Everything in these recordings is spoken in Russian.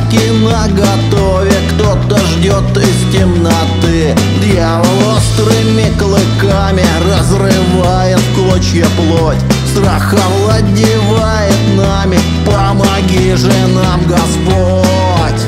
палатки наготове, кто-то ждет из темноты. Дьявол острыми клыками разрывает в клочья плоть. Страх овладевает нами, помоги же нам, Господь.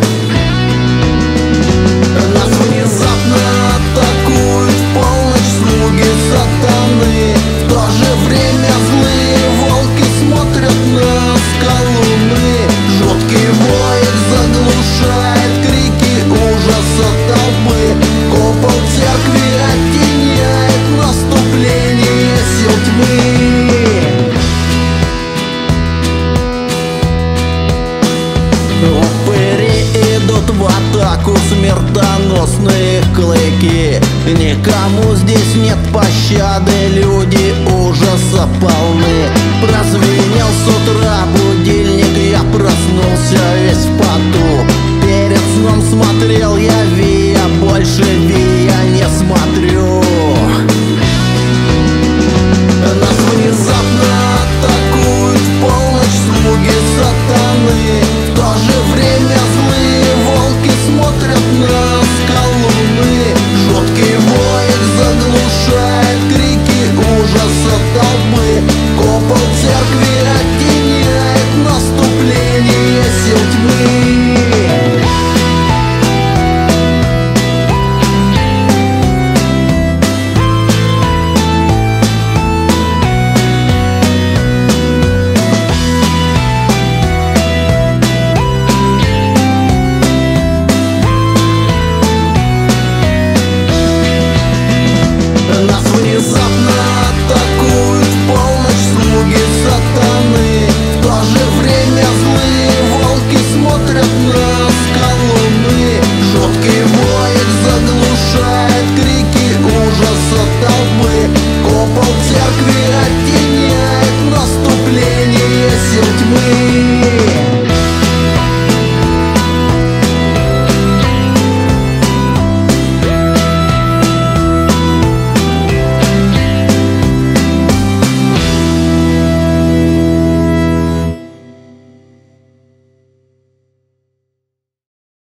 Нас внезапно атакуют в полночь слуги сатаны. В то же время злые волки смотрят на скалуны. Жуткий вой заглушает крики ужаса толпы. Купол церкви оттеняет наступление сил тьмы. Упыри идут в атаку, смертоносные клыки. Никому здесь нет пощады, люди ужаса полны. Прозвенел с утра будильник, я проснулся весь в поту. Перед сном смотрел я Вия, больше Вия не смотрю.